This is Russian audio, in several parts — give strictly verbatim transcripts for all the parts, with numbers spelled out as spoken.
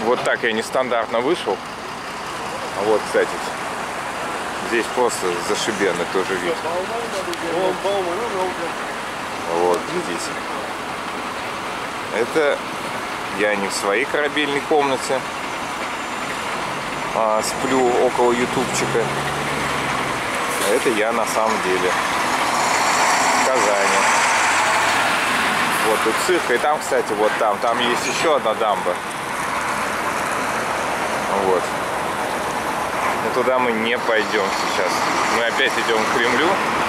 Вот так я нестандартно вышел. Вот, кстати, здесь просто зашибенный тоже вид. Вот, видите. Это я не в своей корабельной комнате, а сплю около ютубчика. А это я на самом деле в Казани. Вот тут цирк. И там, кстати, вот там, там есть еще одна дамба. Вот. Но туда мы не пойдем сейчас. Мы опять идем к Кремлю.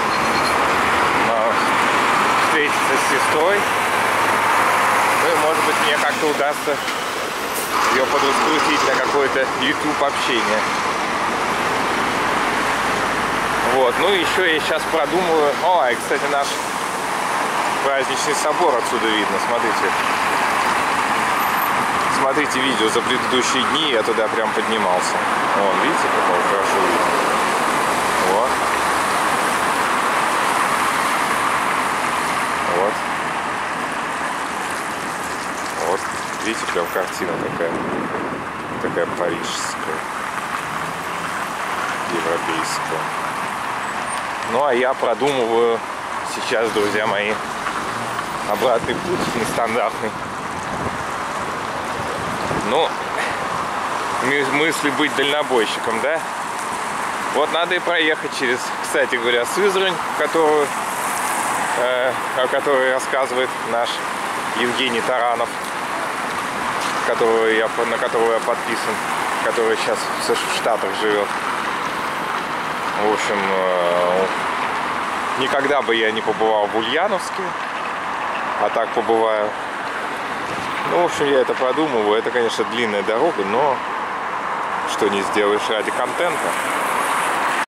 Встретиться с сестрой. Ну и может быть мне как-то удастся ее подраскрутить на какое-то YouTube общение. Вот. Ну и еще я сейчас продумываю. О, и кстати, наш праздничный собор отсюда видно. Смотрите. Смотрите видео за предыдущие дни, я туда прям поднимался. Вон, видите, как он хорошо видно. Вот. Вот. Вот. Видите, прям картина такая. Такая парижская. Европейская. Ну, а я продумываю сейчас, друзья мои, обратный путь нестандартный. Ну, мысли быть дальнобойщиком, да? Вот надо и проехать через, кстати говоря, Сызрань, которую, э, о которой рассказывает наш Евгений Таранов, которого я, на которого я подписан, который сейчас в Штатах живет. В общем, э, никогда бы я не побывал в Ульяновске, а так побываю. Ну, в общем, я это продумываю. Это, конечно, длинная дорога, но что не сделаешь ради контента.